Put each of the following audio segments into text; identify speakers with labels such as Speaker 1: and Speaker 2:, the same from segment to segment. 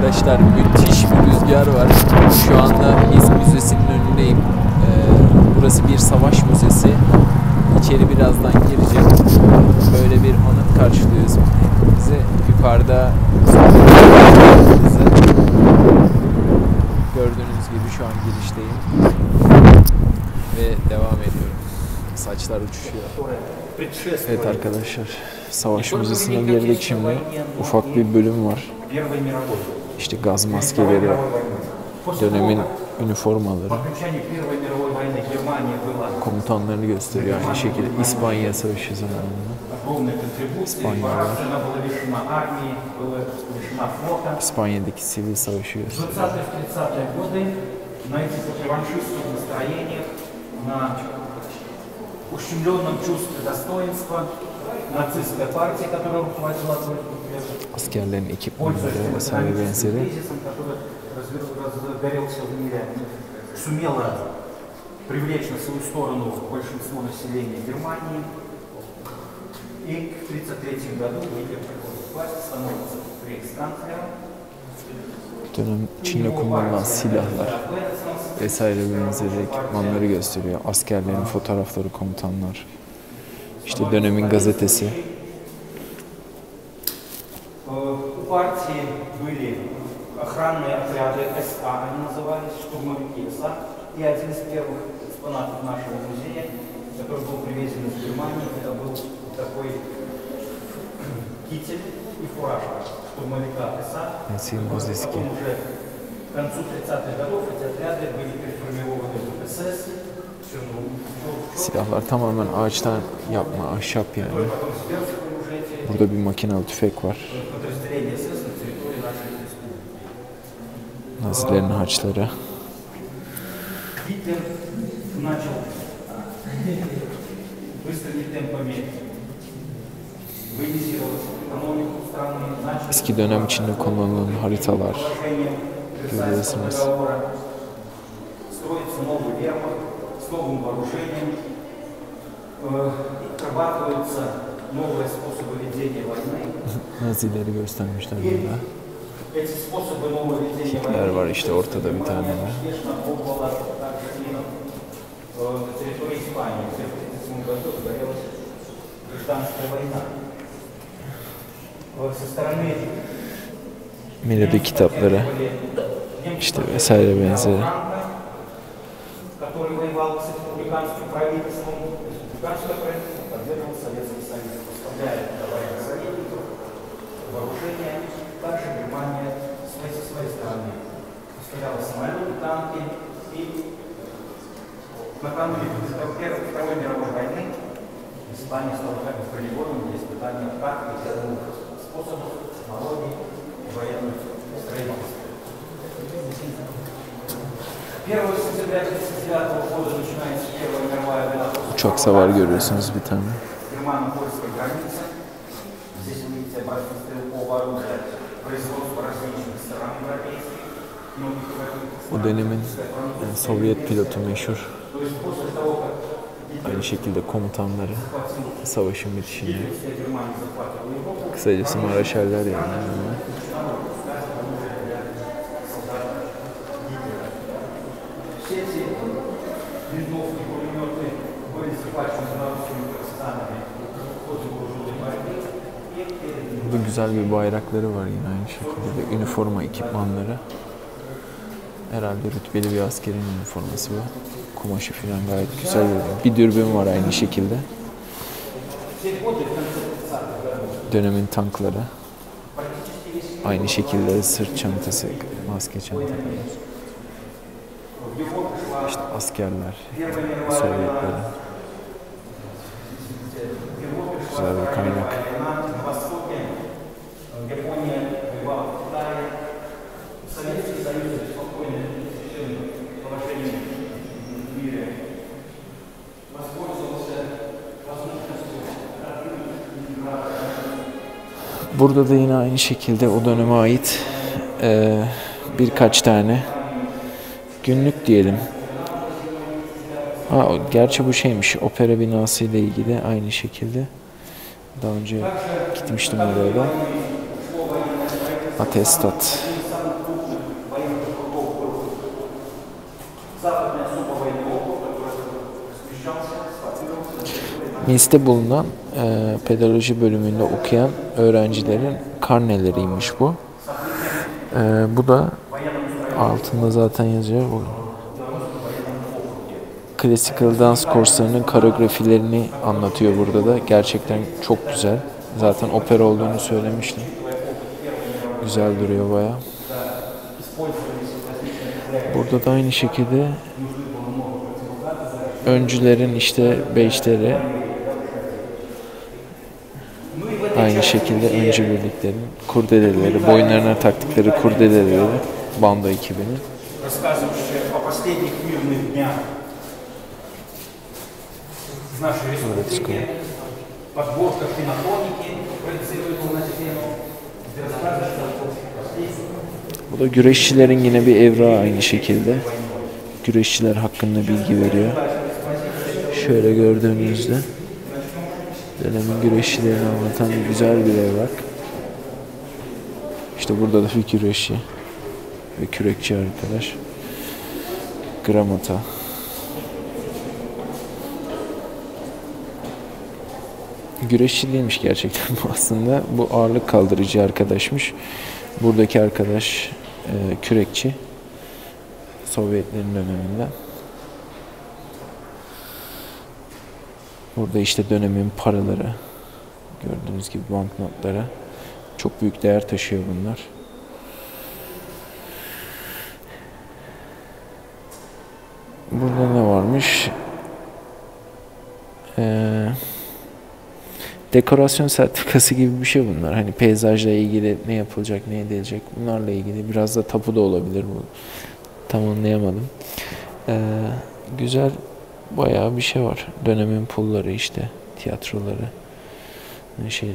Speaker 1: arkadaşlar, müthiş bir rüzgar var. Şu anda İzmir Müzesi'nin önündeyim. Burası bir savaş müzesi. İçeri birazdan gireceğim. Böyle bir anıt karşılıyor bizi. Yukarıda gördüğünüz gibi şu an girişteyim. Ve devam ediyorum. Saçlar uçuşuyor. Evet arkadaşlar, Savaş Müzesi'ne girdik şimdi. Ufak bir bölüm var. İşte gaz maskeleri, dönemin üniformaları, komutanlarını gösteriyor. Aynı şekilde İspanya Savaşı zamanında İspanyollar, İspanya'daki sivil savaşı gösteriyor.
Speaker 2: Ущемленном чувстве достоинства, нацистская партия, которая руководила
Speaker 1: askerlerin ekipmanları vesaire benzeri.
Speaker 2: который разгорелся в мире, сумела привлечь на свою сторону большинство населения Германии. И к 1933 году Гитлер приходит к власти, становится рейхсканцлером.
Speaker 1: Dönem Çin'de kullanılan silahlar vesaire benzeri ekipmanları gösteriyor. Askerlerin fotoğrafları, komutanlar. İşte dönemin gazetesi.
Speaker 2: У партии были охранные отряды СА, они назывались, штурмовики СА. И один из первых экспонатов нашего музея, который был привезен из Германии, это был такой китель и фуражка штурмовика СА. Потом уже к концу 30-х годов эти отряды были переформированы в СС.
Speaker 1: Silahlar tamamen ağaçtan yapma, ahşap yani. Burada bir makinalı tüfek var. Nazilerin haçları. Eski dönem içinde kullanılan haritalar görüyorsunuz. Nazileri göstermişler burada. Hitler var işte ortada bir tane var. Miladi kitapları işte vesaire benzeri.
Speaker 2: Также Германия со своей стороны поставляла самолеты, танки. И накануне Второй мировой войны Испания стала как бы полигоном для испытания практики новых способов технологий и военных строительств. 1 сентября 1939 года начинается Первая мировая война.
Speaker 1: Uçak savar görüyorsunuz bir tane.
Speaker 2: Германо-польской границы. Здесь вы видите образцы стрелкового оружия.
Speaker 1: O dönemin Sovyet pilotu meşhur. Aynı şekilde komutanları savaşın bitişinde. Kısacası Maraşaller yani. Burada güzel bir bayrakları var yine aynı şekilde. Üniforma ekipmanları. Herhalde rütbeli bir askerin üniforması bu. Kumaşı falan gayet güzel. Bir dürbün var aynı şekilde. Dönemin tankları. Aynı şekilde sırt çantası, maske çantaları. İşte askerler, Sovyetlerin. Güzel bir kaynak. Burada da yine aynı şekilde o döneme ait birkaç tane günlük diyelim. Gerçi bu şeymiş, opera binası ile ilgili aynı şekilde. Daha önce gitmiştim oraya da. Atestat. Minsk'te bulunan pedoloji bölümünde okuyan öğrencilerin karneleriymiş bu. Bu da altında zaten yazıyor. Bu Classical dance kurslarının koreografilerini anlatıyor burada da. Gerçekten çok güzel. Zaten opera olduğunu söylemiştim. Güzel duruyor bayağı. Burada da aynı şekilde öncülerin işte beşleri, aynı şekilde öncü birliklerin kurdeleleri, boyunlarına taktıkları kurdeleleri, bando ekibinin. Bu da güreşçilerin yine bir evrağı aynı şekilde. Güreşçiler hakkında bilgi veriyor. Şöyle gördüğünüzde dönemin güreşçilerini anlatan güzel bir evrak. İşte burada da bir güreşçi ve kürekçi arkadaş. Gramota. Güreşçi değilmiş gerçekten bu aslında. Bu ağırlık kaldırıcı arkadaşmış. Buradaki arkadaş kürekçi. Sovyetlerin döneminden. Burada işte dönemin paraları. Gördüğünüz gibi banknotlara. Çok büyük değer taşıyor bunlar. Burada ne varmış? Dekorasyon sertifikası gibi bir şey bunlar. Hani peyzajla ilgili ne yapılacak, ne edilecek bunlarla ilgili. Biraz da tapu da olabilir bu. Tam anlayamadım. Güzel bayağı bir şey var. Dönemin pulları işte. Tiyatroları. Şeyleri.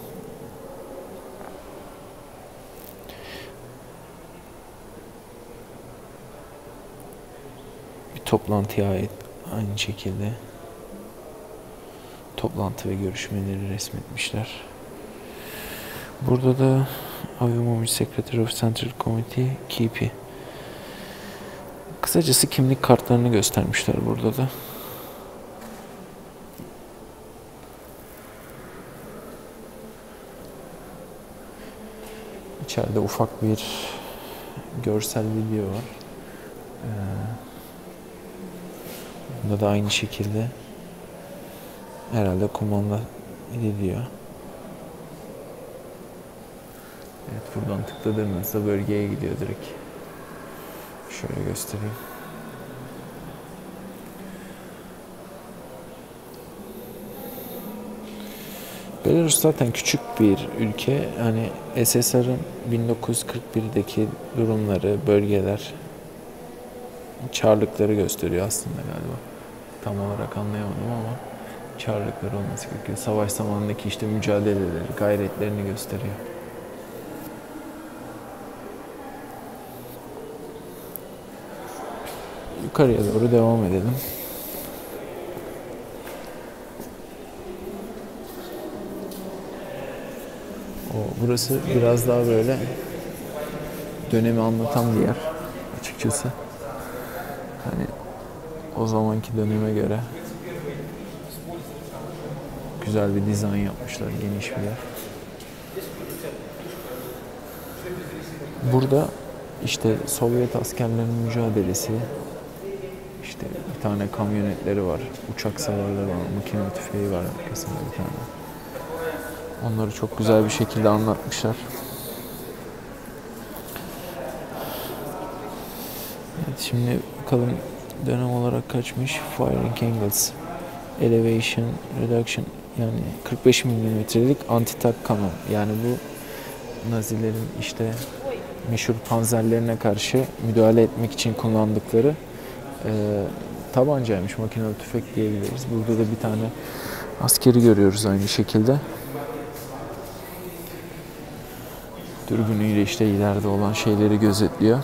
Speaker 1: Bir toplantıya ait aynı şekilde. Toplantı ve görüşmeleri resmetmişler. Burada da Avimovich Secretary of Central Committee Kipi. Kısacası kimlik kartlarını göstermişler burada da. İçeride ufak bir görsel video var. Bunda da aynı şekilde herhalde kumanda ediliyor. Evet, buradan tıkladığımızda bölgeye gidiyor direkt. Şöyle göstereyim. Belarus zaten küçük bir ülke. Hani SSR'ın 1941'deki durumları, bölgeler, çarlıkları gösteriyor aslında galiba. Tam olarak anlayamadım ama çarlıkları olması gerekiyor. Savaş zamanındaki işte mücadeleleri, gayretlerini gösteriyor. Yukarıya doğru devam edelim. Burası biraz daha böyle dönemi anlatan bir yer açıkçası. Hani o zamanki döneme göre güzel bir dizayn yapmışlar, geniş bir yer. Burada işte Sovyet askerlerinin mücadelesi, işte bir tane kamyonetleri var, uçak savarları var, makine tüfeği var arkasında bir tane. Onları çok güzel bir şekilde anlatmışlar. Evet, şimdi bakalım dönem olarak kaçmış. Firing angles, elevation, reduction, yani 45 milimetrelik anti-tank kanon. Yani bu Nazilerin işte meşhur panzerlerine karşı müdahale etmek için kullandıkları tabancaymış, makinalı tüfek diyebiliriz. Burada da bir tane askeri görüyoruz aynı şekilde. Dürbünüyle işte ileride olan şeyleri gözetliyor.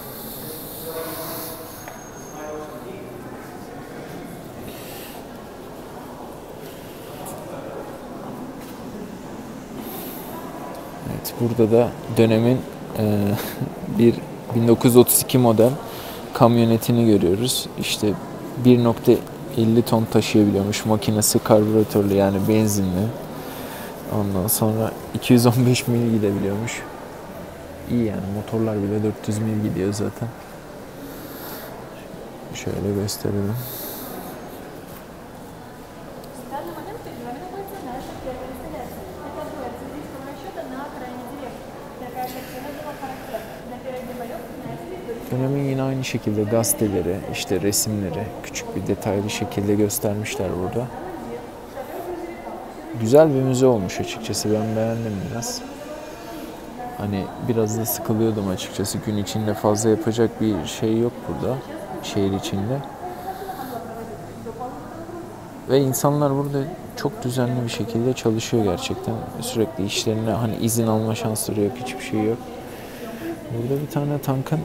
Speaker 1: Evet, burada da dönemin bir 1932 model kamyonetini görüyoruz. İşte 1.2 50 ton taşıyabiliyormuş. Makinesi karbüratörlü, yani benzinli. Ondan sonra 215 mil gidebiliyormuş. İyi yani, motorlar bile 400 mil gidiyor zaten. Şöyle gösterelim. Dönemin yine aynı şekilde gazeteleri, işte resimleri küçük bir detaylı şekilde göstermişler burada. Güzel bir müze olmuş açıkçası, ben beğendim biraz. Hani biraz da sıkılıyordum açıkçası, gün içinde fazla yapacak bir şey yok burada, şehir içinde. Ve insanlar burada çok düzenli bir şekilde çalışıyor gerçekten. Sürekli işlerine hani izin alma şansları yok, hiçbir şey yok. Burada bir tane tankın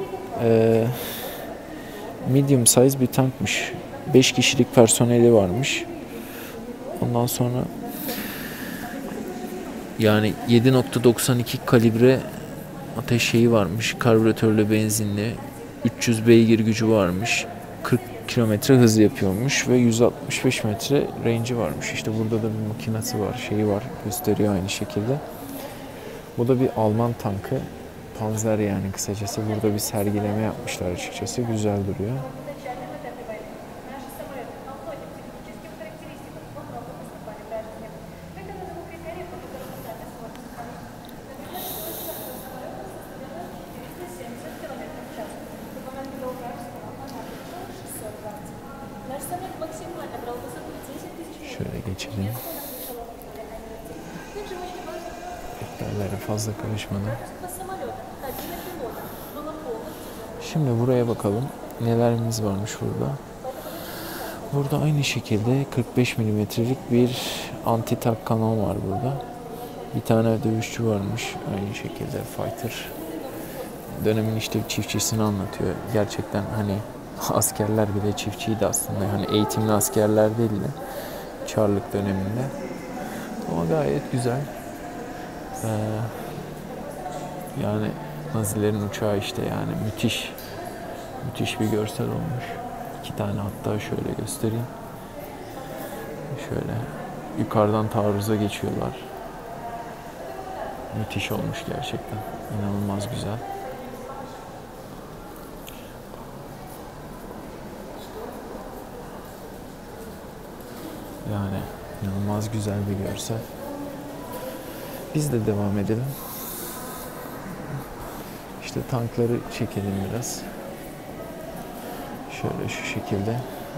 Speaker 1: medium size bir tankmış. 5 kişilik personeli varmış. Ondan sonra yani 7.92 kalibre ateş şeyi varmış. Karbüratörlü, benzinli. 300 beygir gücü varmış. 40 kilometre hız yapıyormuş ve 165 metre range'i varmış. İşte burada da bir makinesi var, şeyi var, gösteriyor aynı şekilde. Bu da bir Alman tankı. Panzer yani kısacası. Burada bir sergileme yapmışlar açıkçası. Güzel duruyor. Şöyle geçelim. Detaylara fazla karışmadan. Şimdi buraya bakalım. Nelerimiz varmış burada. Burada aynı şekilde 45 milimetrelik bir anti-tank kanon var burada. Bir tane dövüşçü varmış. Aynı şekilde fighter. Dönemin işte çiftçisini anlatıyor. Gerçekten hani askerler bile çiftçiydi aslında. Hani eğitimli askerler değil de Çarlık döneminde. Ama gayet güzel. Yani Nazilerin uçağı işte, yani müthiş. Müthiş bir görsel olmuş. 2 tane hatta şöyle göstereyim. Şöyle yukarıdan taarruza geçiyorlar. Müthiş olmuş gerçekten. İnanılmaz güzel. Yani inanılmaz güzel bir görsel. Biz de devam edelim. İşte tankları çekelim biraz. Şöyle şu şekilde.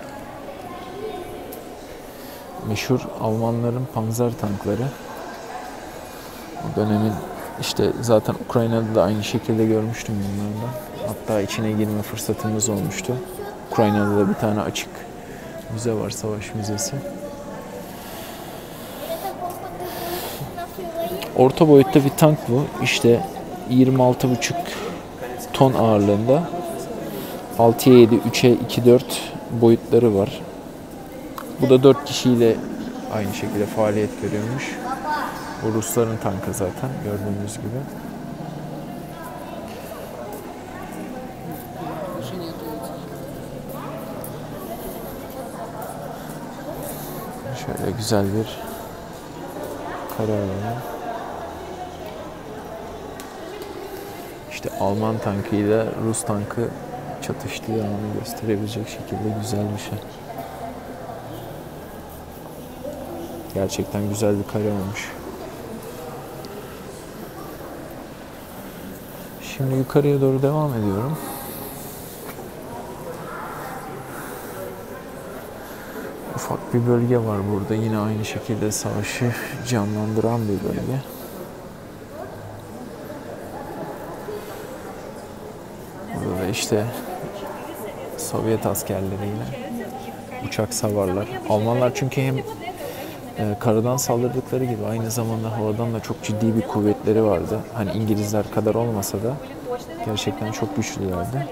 Speaker 1: Meşhur Almanların panzer tankları. O dönemin işte zaten Ukrayna'da da aynı şekilde görmüştüm bunlardan. Hatta içine girme fırsatımız olmuştu. Ukrayna'da da bir tane açık müze var, savaş müzesi. Orta boyutta bir tank bu. İşte 26,5 ton ağırlığında. 6'ya 7, 3'e 2, 4 boyutları var. Bu da 4 kişiyle aynı şekilde faaliyet görüyormuş. Bu Rusların tankı zaten gördüğünüz gibi. Şöyle güzel bir kare alanı. İşte Alman tankıyla Rus tankı çatıştığı anı gösterebilecek şekilde güzel bir şey. Gerçekten güzel bir kare olmuş. Şimdi yukarıya doğru devam ediyorum. Ufak bir bölge var burada. Yine aynı şekilde savaşı canlandıran bir bölge. Burada da işte Sovyet askerleriyle uçak savarlar. Almanlar çünkü hem karadan saldırdıkları gibi aynı zamanda havadan da çok ciddi bir kuvvetleri vardı. Hani İngilizler kadar olmasa da gerçekten çok güçlülerdi.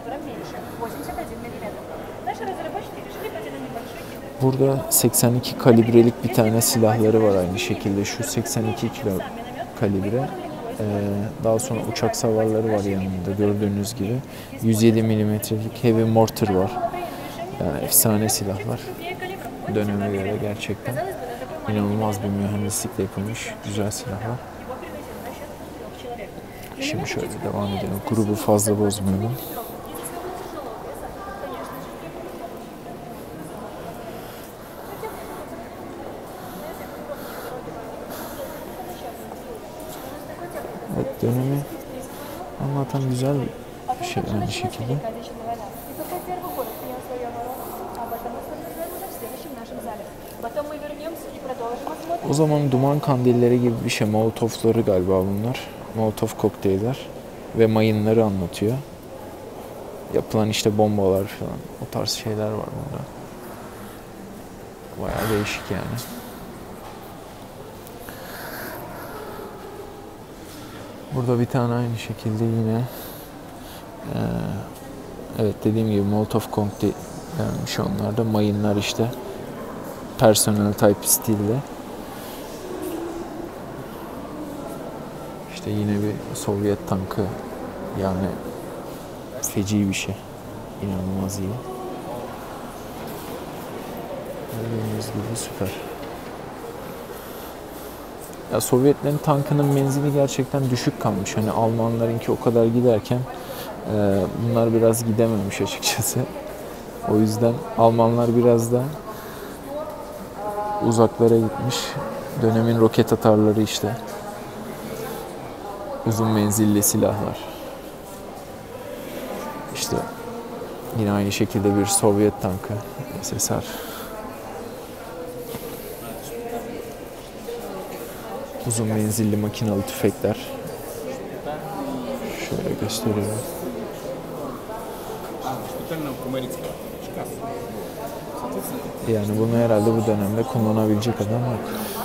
Speaker 1: Burada 82 kalibrelik bir tane silahları var aynı şekilde. Şu 82 kalibre. Daha sonra uçak savarları var yanında gördüğünüz gibi. 107 milimetrelik heavy mortar var. Yani efsane silahlar. döneme göre gerçekten inanılmaz bir mühendislikle yapılmış güzel silahlar. Şimdi şöyle devam edelim. Grubu fazla bozmayalım. Evet, dönemi anlatan güzel bir şey aynı şekilde. O zaman duman kandilleri gibi bir şey. Molotovları galiba bunlar. Molotov kokteyller ve mayınları anlatıyor. Yapılan işte bombalar falan. O tarz şeyler var burada. Bayağı değişik yani. Burada bir tane aynı şekilde yine evet dediğim gibi Molotov kokteyl vermiş onlar da. Mayınlar işte. Personel type stilde. İşte yine bir Sovyet tankı, yani feci bir şey. İnanılmaz iyi. Gördüğünüz gibi süper. Ya Sovyetlerin tankının menzili gerçekten düşük kalmış. Hani Almanlarınki o kadar giderken bunlar biraz gidememiş açıkçası. O yüzden Almanlar biraz da uzaklara gitmiş. Dönemin roket atarları işte. Uzun menzilli silahlar. İşte yine aynı şekilde bir Sovyet tankı, SSR. Uzun menzilli makinalı tüfekler. Şöyle gösteriyorum. Yani bunu herhalde bu dönemde kullanabilecek adam yok.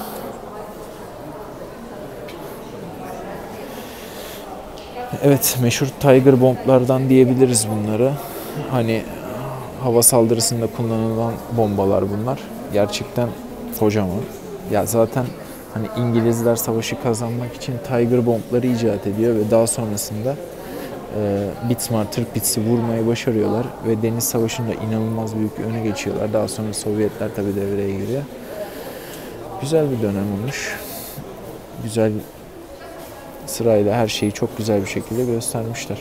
Speaker 1: Evet, meşhur Tiger bomblardan diyebiliriz bunları. Hani hava saldırısında kullanılan bombalar bunlar. Gerçekten kocaman. Ya zaten hani İngilizler savaşı kazanmak için Tiger bombları icat ediyor ve daha sonrasında Bismarck, Tirpitzi vurmayı başarıyorlar ve Deniz Savaşı'nda inanılmaz büyük bir öne geçiyorlar. Daha sonra Sovyetler tabii devreye giriyor. Güzel bir dönem olmuş. Güzel, sırayla her şeyi çok güzel bir şekilde göstermişler.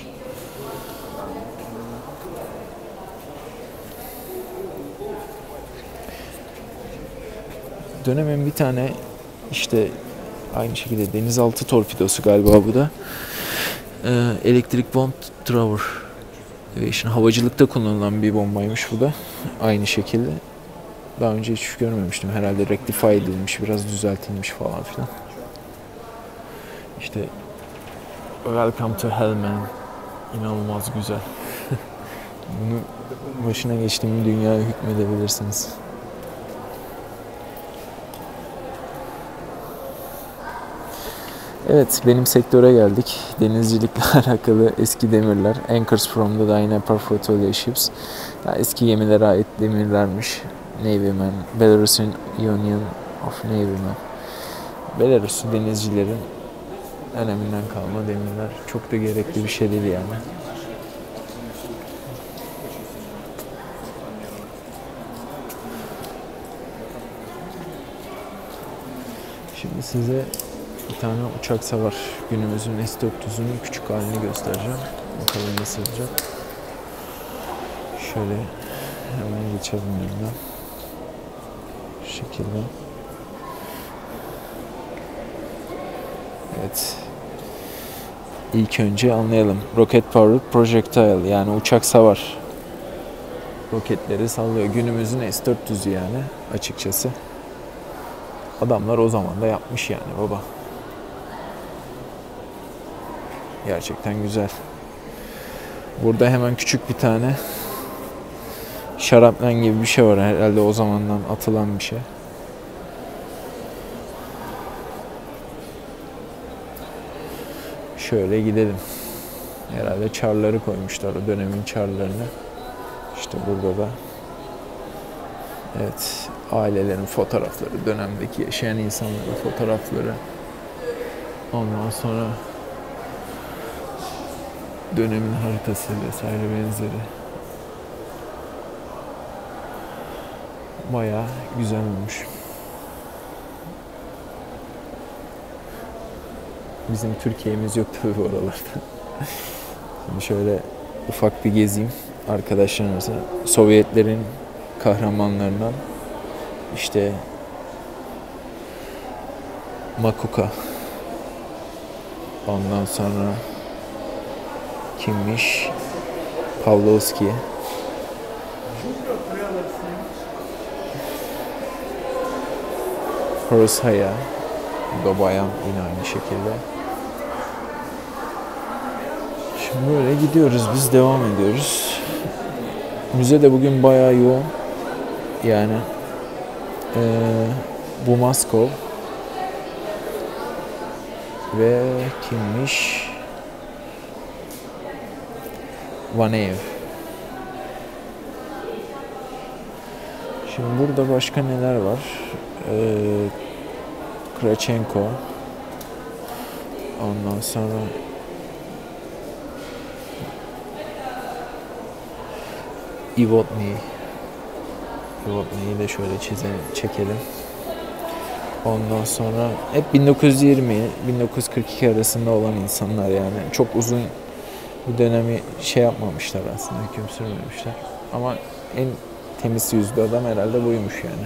Speaker 1: Dönemin bir tane işte aynı şekilde denizaltı torpidosu galiba bu da. Electric Bomb Thrower. Şimdi havacılıkta kullanılan bir bombaymış bu da. Aynı şekilde. Daha önce hiç görmemiştim. Herhalde rectify edilmiş, biraz düzeltilmiş falan filan. İşte Welcome to Hell Man. İnanılmaz güzel. Bunu başına geçtiğim dünyaya hükmedebilirsiniz. Evet, benim sektöre geldik. Denizcilikle alakalı eski demirler. Anchors from the Dnieper Flotilla Ships. Yani eski gemilere ait demirlermiş. Navyman, Belarusian Union of Navyman. Belaruslu denizcilerin öneminden kalma demirler. Çok da gerekli bir şey değil yani. Şimdi size bir tane uçak savar, günümüzün S-400'ünün küçük halini göstereceğim. Bakalım nasıl olacak. Şöyle hemen geçelim yanına. Şu şekilde. Evet. İlk önce anlayalım. Rocket Powered Projectile, yani uçak savar. Roketleri sallıyor. Günümüzün S-400'ü yani açıkçası. Adamlar o zaman da yapmış yani baba. Gerçekten güzel. Burada hemen küçük bir tane şarapnel gibi bir şey var. Herhalde o zamandan atılan bir şey. Şöyle gidelim. Herhalde çarları koymuşlar, o dönemin çarlarını. İşte burada da evet, ailelerin fotoğrafları, dönemdeki yaşayan insanların fotoğrafları. Ondan sonra dönemin haritası vesaire benzeri. Bayağı güzel olmuş. Bizim Türkiye'miz yok tabii bu oralarda. Şimdi şöyle ufak bir gezeyim arkadaşlarımıza. Sovyetlerin kahramanlarından işte Makuka. Ondan sonra kimmiş? Pavlovski. Horosaya. Bu da bayan yine aynı şekilde. Şimdi böyle gidiyoruz, biz devam ediyoruz. Müze de bugün bayağı yoğun. Yani bu Moskov ve kimmiş? Vaneyev. Şimdi burada başka neler var? Krachenko. Ondan sonra Ivotny. Ivotny'yi de şöyle çekelim. Ondan sonra hep 1920-1942 arasında olan insanlar yani. Çok uzun bir dönemi şey yapmamışlar aslında, hüküm sürmemişler. Ama en temiz yüzlü adam herhalde buymuş yani.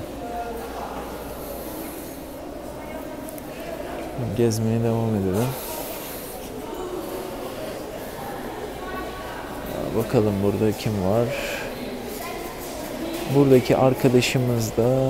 Speaker 1: Gezmeye devam edelim. Bakalım burada kim var? Buradaki arkadaşımız da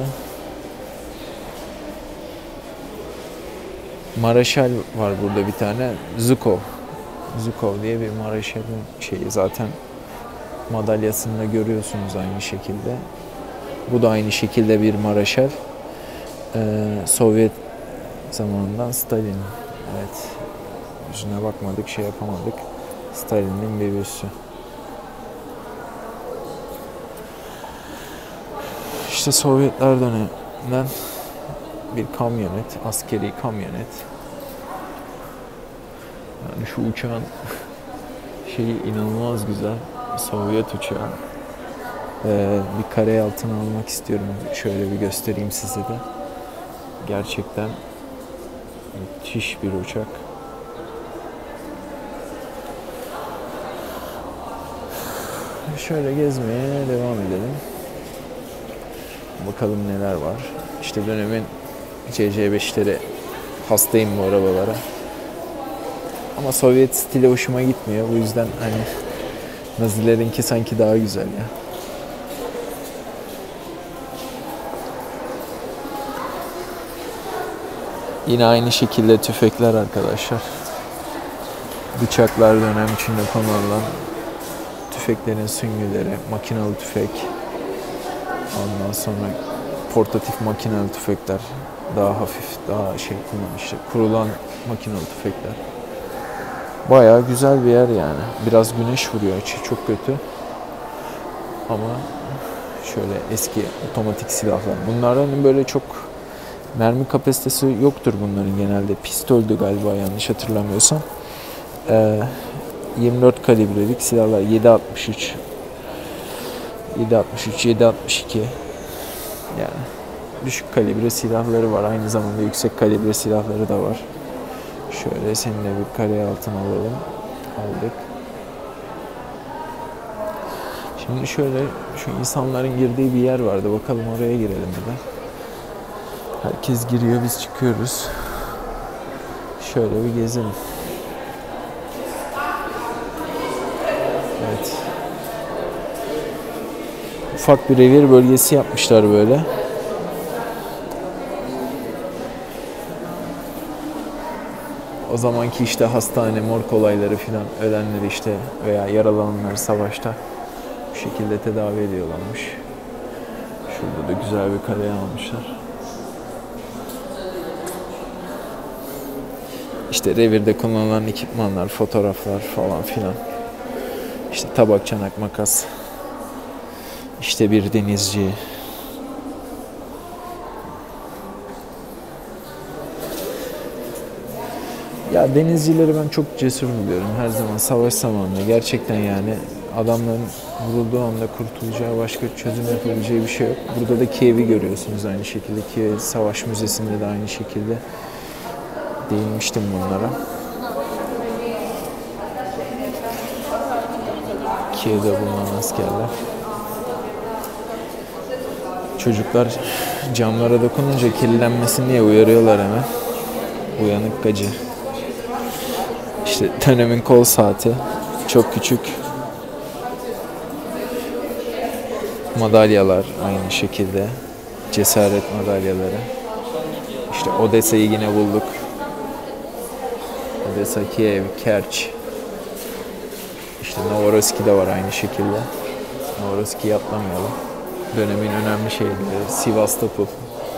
Speaker 1: Maraşal var burada bir tane. Zhukov. Zhukov diye bir Maraşal'ın şeyi zaten madalyasında görüyorsunuz aynı şekilde. Bu da aynı şekilde bir Maraşal. Sovyet zamanından Stalin. Evet. Yüzüne bakmadık, şey yapamadık. Stalin'in bir büstü. İşte Sovyetler döneminden bir kamyonet, askeri kamyonet. Yani şu uçağın şeyi inanılmaz güzel. Sovyet uçağı. Bir kare altına almak istiyorum. Şöyle bir göstereyim size de. Gerçekten müthiş bir uçak. Şöyle gezmeye devam edelim. Bakalım neler var. İşte dönemin CC5'leri, hastayım bu arabalara. Ama Sovyet stili hoşuma gitmiyor. Bu yüzden hani Nazilerinki sanki daha güzel ya. Yine aynı şekilde tüfekler arkadaşlar. Bıçaklar dönem içinde kullanılan tüfeklerin süngüleri, makinalı tüfek. Ondan sonra portatif makinalı tüfekler. Daha hafif, daha şey kullanmışlar. Kurulan makinalı tüfekler. Bayağı güzel bir yer yani. Biraz güneş vuruyor, açı çok kötü. Ama şöyle eski otomatik silahlar. Bunların böyle çok mermi kapasitesi yoktur bunların genelde. Pistoldü galiba yanlış hatırlamıyorsam. 24 kalibrelik silahlar. 7.63 7.62 yani düşük kalibre silahları var. Aynı zamanda yüksek kalibre silahları da var. Şöyle seninle bir kare altına alalım. Aldık. Şimdi şöyle şu insanların girdiği bir yer vardı. Bakalım oraya girelim bir de. Herkes giriyor, biz çıkıyoruz. Şöyle bir gezelim. Evet. Ufak bir revir bölgesi yapmışlar böyle. O zamanki işte hastane, morg olayları filan, ölenleri işte veya yaralananları savaşta bu şekilde tedavi ediyorlarmış. Şurada da güzel bir kale almışlar. İşte revirde kullanılan ekipmanlar, fotoğraflar falan filan. İşte tabak, çanak, makas. İşte bir denizci. Ya denizcileri ben çok cesur buluyorum her zaman savaş zamanında. Gerçekten yani adamların vurulduğu anda kurtulacağı başka çözüm yapabileceği bir şey yok. Burada da Kiev'i görüyorsunuz aynı şekilde. Kiev Savaş Müzesi'nde de aynı şekilde değinmiştim bunlara. Kiev'de bulunan askerler. Çocuklar camlara dokununca kirlenmesin diye uyarıyorlar hemen. Uyanık gacı. İşte dönemin kol saati. Çok küçük. Madalyalar aynı şekilde. Cesaret madalyaları. İşte Odessa'yı yine bulduk. Odessa, Kiev, Kerç. İşte Novorossiysk de var aynı şekilde. Novorossiysk'i atlamayalım. Dönemin önemli şehirleri. Sivastopol.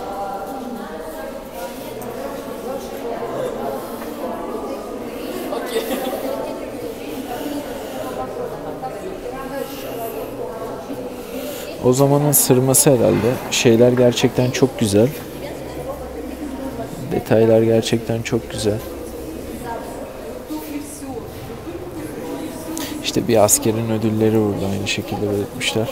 Speaker 1: O zamanın sırması herhalde. Şeyler gerçekten çok güzel. Detaylar gerçekten çok güzel. İşte bir askerin ödülleri burada aynı şekilde belirtmişler.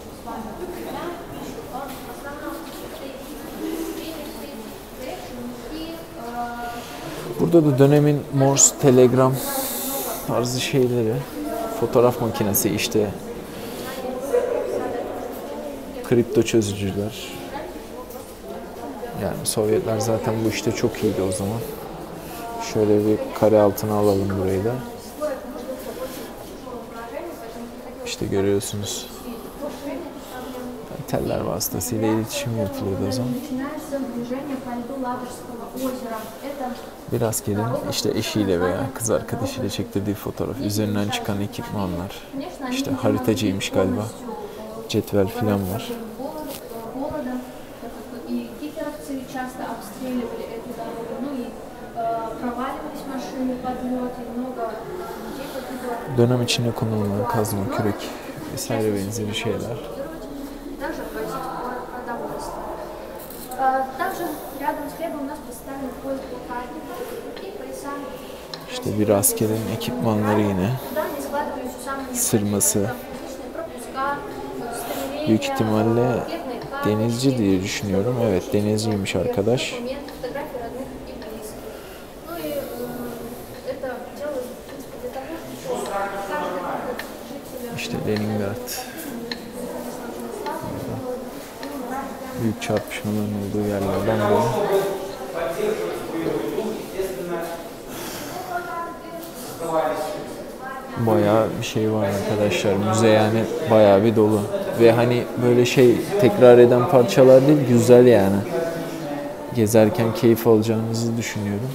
Speaker 1: Burada da dönemin Morse telegram tarzı şeyleri, fotoğraf makinesi, işte kripto çözücüler. Yani Sovyetler zaten bu işte çok iyiydi o zaman. Şöyle bir kare altına alalım burayı da. İşte görüyorsunuz. Teller vasıtasıyla iletişim yapılıyordu o zaman. Bir askerin işte eşiyle veya kız arkadaşıyla çektirdiği fotoğraf, üzerinden çıkan ekipmanlar. İşte haritacıymış galiba. Cetvel falan var. Dönem içinde kullanılan kazma, kürek vesaire benzeri şeyler. İşte bir askerin ekipmanları yine. Sırması. Büyük ihtimalle denizci diye düşünüyorum. Evet, denizciymiş arkadaş. İşte Leningrad. Büyük çarpışmaların olduğu yerlerden biri. Bayağı bir şey var arkadaşlar. Müze yani bayağı bir dolu. Ve hani böyle şey tekrar eden parçalar değil, güzel yani. Gezerken keyif alacağınızı düşünüyorum.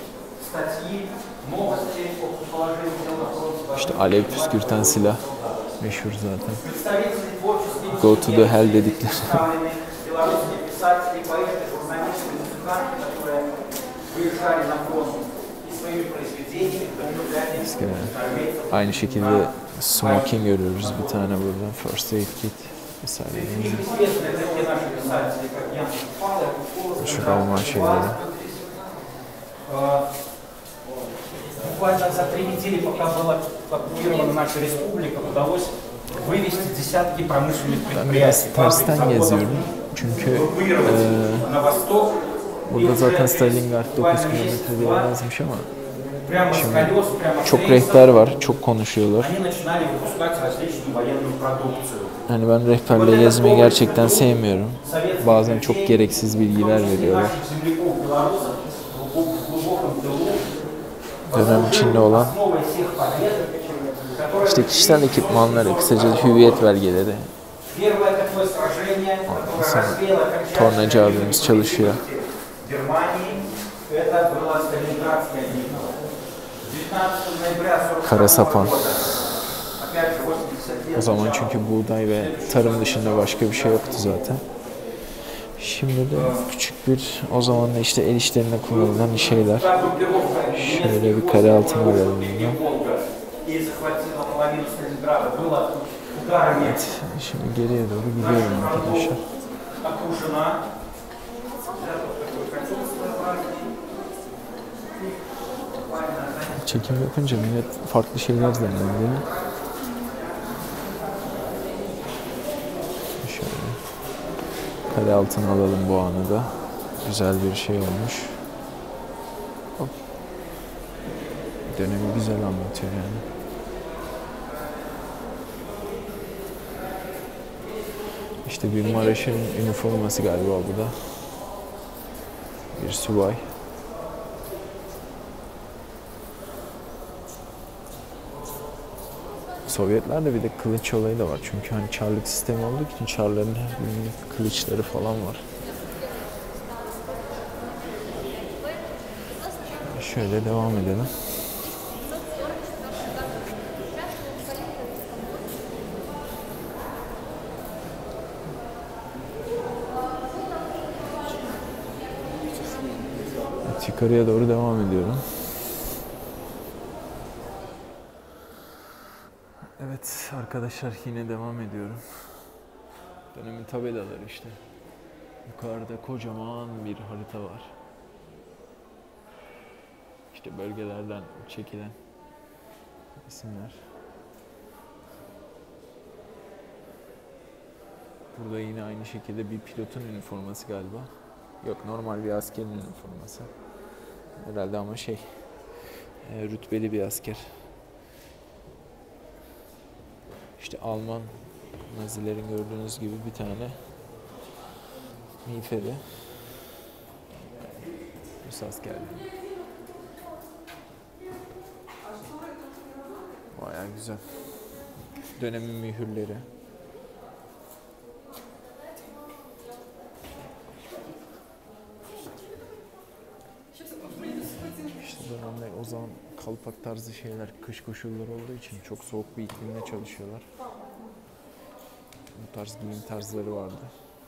Speaker 1: İşte alev püskürten silah. Meşhur zaten. Go to the hell dedikleri. Aynı şekilde smoking görüyoruz bir tane burada. First aid kit vesaire. Şu Alman şeyleri.
Speaker 2: Буквально за 3 недели, пока была оккупирована наша республика, удалось вывести десятки промышленных предприятий.
Speaker 1: Tersten geziyorum. Çünkü burada zaten Stalingrad 9 kilometre diye yazmış ama şimdi çok rehber var, çok konuşuyorlar. Hani ben rehberle gezmeyi gerçekten sevmiyorum. Bazen çok gereksiz bilgiler veriyorlar. Dönem içinde olan işte kişisel ekipmanları, kısaca hüviyet belgeleri. Sonra tornacı abimiz çalışıyor. Kara sapan. O zaman çünkü buğday ve tarım dışında başka bir şey yoktu zaten. Şimdi de küçük bir, o zaman da işte el işlerinde kullanılan şeyler. Şöyle bir kare altına verelim. Evet, şimdi geriye doğru gidiyorum arkadaşlar. Çekim yapınca millet farklı şeyler zannediyor. Kale altına alalım bu anı da. Güzel bir şey olmuş. Hop. Dönemi güzel anlatıyor yani. İşte bir Maraş'ın üniforması galiba bu da. Bir subay. Sovyetlerde bir de kılıç olayı da var. Çünkü hani çarlık sistemi olduğu için çarların her birinin kılıçları falan var. Şöyle devam edelim. Evet, yukarıya doğru devam ediyorum. Evet arkadaşlar, yine devam ediyorum. Dönemin tabelaları işte. Yukarıda kocaman bir harita var. İşte bölgelerden çekilen isimler. Burada yine aynı şekilde bir pilotun üniforması galiba. Yok, normal bir askerin üniforması. Herhalde ama rütbeli bir asker. İşte Alman Nazilerin gördüğünüz gibi bir tane miğferi. Rus askerleri. Bayağı güzel. Dönemin mühürleri. İşte dönemde o zaman kalpak tarzı şeyler, kış koşulları olduğu için çok soğuk bir iklimde çalışıyorlar. Bu tarz giyim tarzları vardı.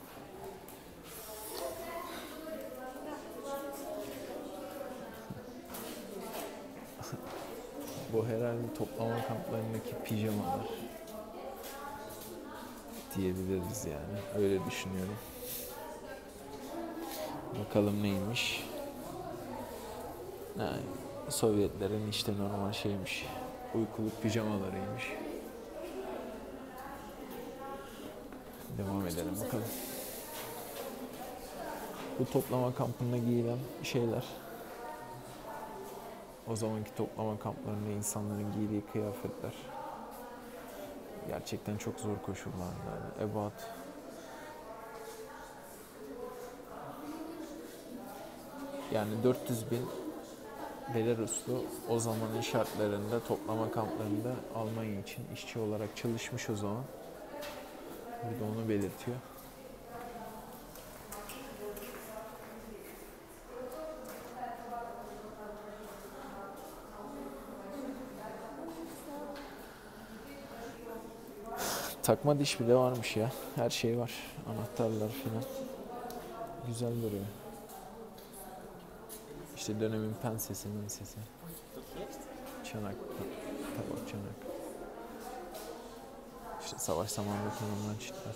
Speaker 1: Bu herhalde toplama kamplarındaki pijamalar diyebiliriz yani. Öyle düşünüyorum. Bakalım neymiş. Yani Sovyetlerin işte normal şeymiş. Uykuluk pijamalarıymış. Devam edelim bakalım. Bu toplama kampında giyilen şeyler. O zamanki toplama kamplarında insanların giydiği kıyafetler. Gerçekten çok zor koşullarda. Ebat. Yani 400 bin Belaruslu o zamanın şartlarında toplama kamplarında Almanya için işçi olarak çalışmış o zaman. Burada onu belirtiyor. Takma diş bile varmış ya. Her şey var. Anahtarlar falan. Güzel duruyor. İşte dönemin pensesi, minsesi. Çanak, tabak çanak. İşte savaş zamanında kullanılan çitler.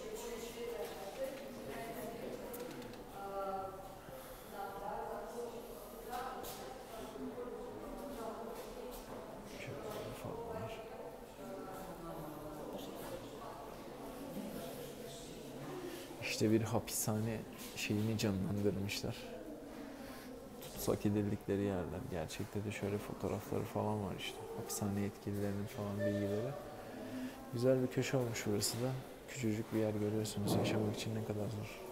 Speaker 1: İşte bir hapishane şeyini canlandırmışlar. Tutsak edildikleri yerler. Gerçekte de şöyle fotoğrafları falan var işte. Hapishane yetkililerinin falan bilgileri. Güzel bir köşe olmuş burası da. Küçücük bir yer görüyorsunuz. Yaşamak için ne kadar zor.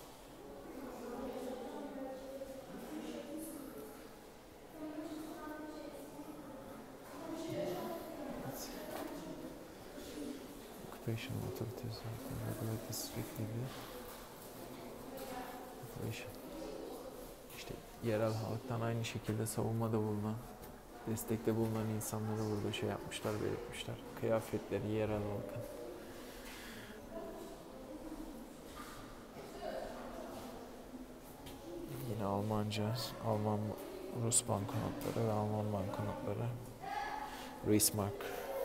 Speaker 1: Occupation authorities regulate strictly occupation. İşte yerel halktan aynı şekilde savunmada bulunan, destekte bulunan insanları burada şey yapmışlar, belirtmişler. Kıyafetleri yerel halkın. Yine Almanca, Alman Rus banknotları ve Alman banknotları. Reichsmark.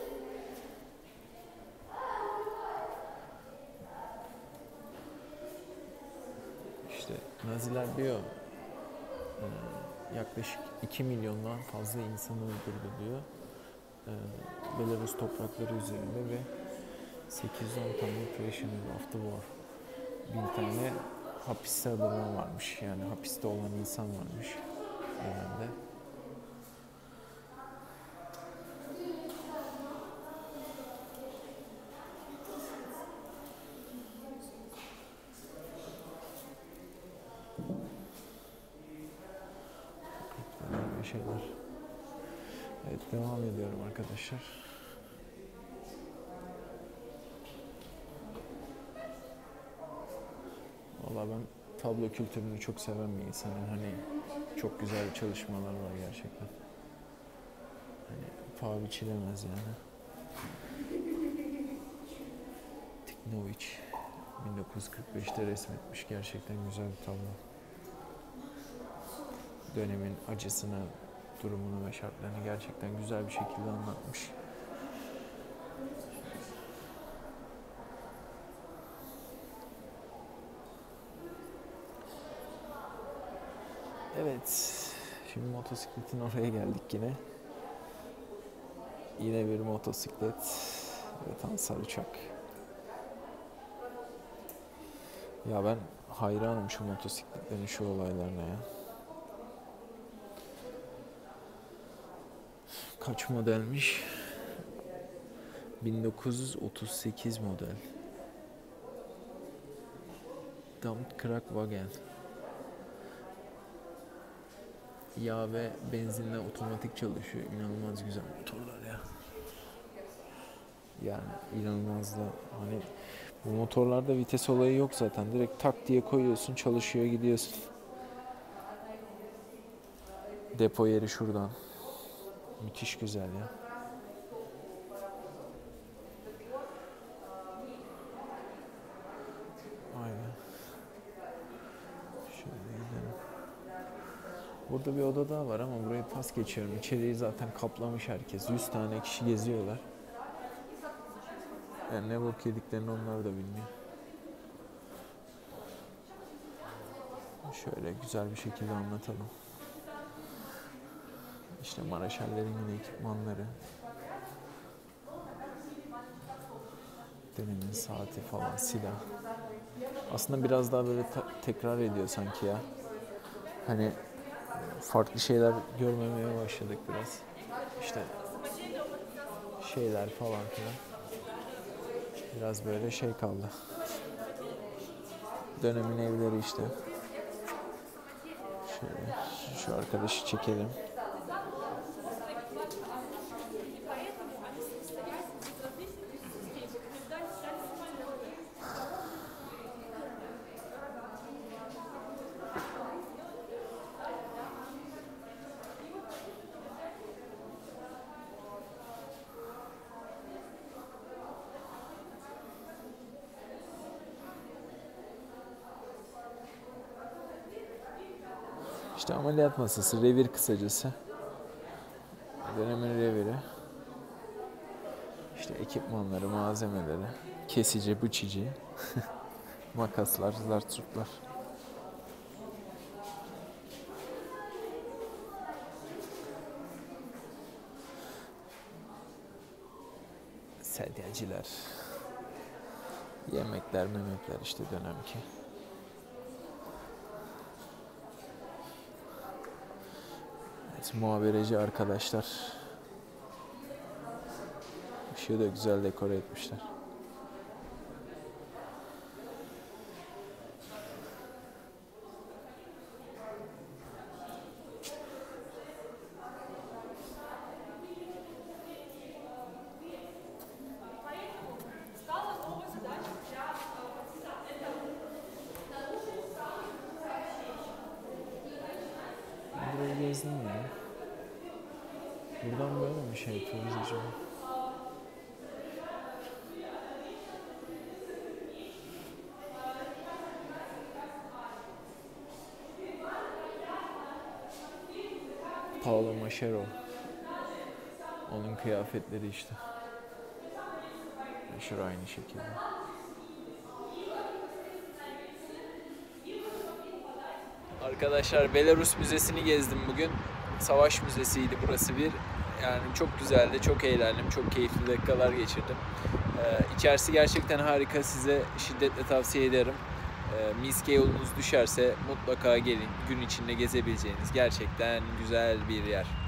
Speaker 1: İşte Naziler diyor yaklaşık 2 milyondan fazla insanı öldürdü diyor. Belarus toprakları üzerinde ve 810 tane prisoner of the war. bin tane hapiste adamı varmış. Yani hapiste olan insan varmış dönemde. Böyle şeyler. Evet, devam ediyorum arkadaşlar. Valla ben tablo kültürünü çok seven bir insanım. Hani çok güzel çalışmalar var gerçekten. Hani paha biçilemez yani. Tiknovic 1945'te resmetmiş. Gerçekten güzel bir tablo. Dönemin acısını, durumunu ve şartlarını gerçekten güzel bir şekilde anlatmış. Evet, şimdi motosikletin oraya geldik yine. Yine bir motosiklet ve Tansar uçak. Ya ben hayranım şu motosikletlerin şu olaylarına ya. Kaç modelmiş? 1938 model. Dampfkraftwagen. Yağ ve benzinle otomatik çalışıyor. İnanılmaz güzel motorlar ya. Yani inanılmaz da hani bu motorlarda vites olayı yok zaten. Direkt tak diye koyuyorsun, çalışıyor, gidiyorsun. Depo yeri şuradan. Müthiş güzel ya. Aynen. Şöyle gidelim. Burada bir oda daha var ama burayı pas geçiyorum. İçeriği zaten kaplamış herkes. 100 tane kişi geziyorlar. Yani ne bok yediklerini onlar da bilmiyor. Şöyle güzel bir şekilde anlatalım. İşte Maraşellerin yine ekipmanları. Dönemin saati falan, silah. Aslında biraz daha böyle tekrar ediyor sanki ya. Hani farklı şeyler görmemeye başladık biraz. İşte şeyler falan filan. Biraz böyle şey kaldı. Dönemin evleri işte. Şöyle şu arkadaşı çekelim. İşte ameliyat masası, revir kısacası. Dönemin reviri. İşte ekipmanları, malzemeleri, kesici, bıçıcı, makaslar, zartçurtlar. Sedyeciler. Yemekler, memekler işte dönemki. Evet, muhabereci arkadaşlar. Işığı da güzel dekore etmişler. Burayı gezdim ya. Buradan böyle mi şey yapıyoruz acaba? Paolo Mascherano. Onun kıyafetleri işte. Meşhur aynı şekilde. Arkadaşlar Belarus Müzesi'ni gezdim bugün. Savaş müzesiydi burası bir. Yani çok güzeldi, çok eğlendim, çok keyifli dakikalar geçirdim. İçerisi gerçekten harika, size şiddetle tavsiye ederim. Minsk'e yolunuz düşerse mutlaka gelin. Gün içinde gezebileceğiniz gerçekten güzel bir yer.